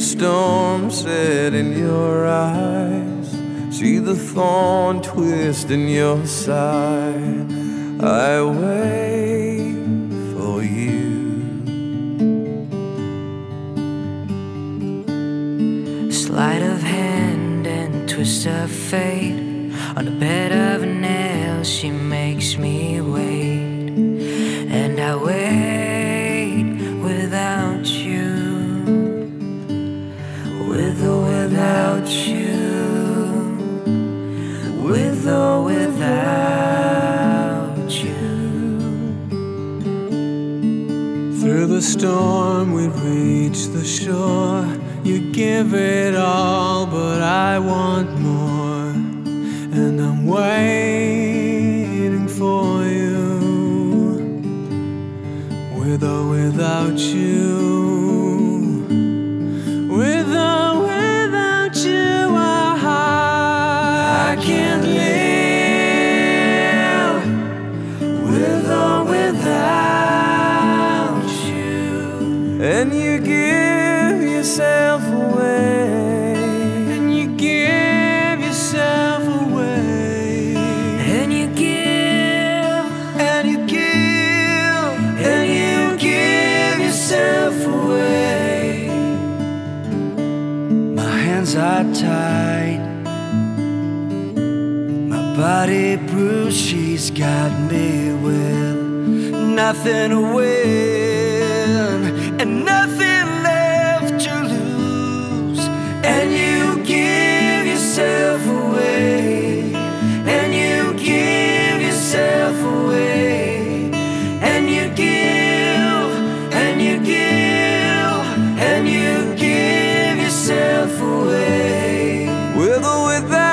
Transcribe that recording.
storm set in your eyes, see the thorn twist in your side. I wait for you. Sleight of hand and twist of fate, on a bed of nails she makes me wait. And I wait without you, with or without you, with or without you. Through the storm we reach the shore. You give it all, but I want more. And I'm waiting for you, with or without you, with or without you. I can't live with or without you. And you give yourself away, and you give yourself away, And you give, and you give, and you give yourself away. My hands are tied, my body bruised. She's got me with nothing to win and nothing left to lose. And you give yourself away, and you give yourself away, and you give, and you give, and you give yourself away, with or without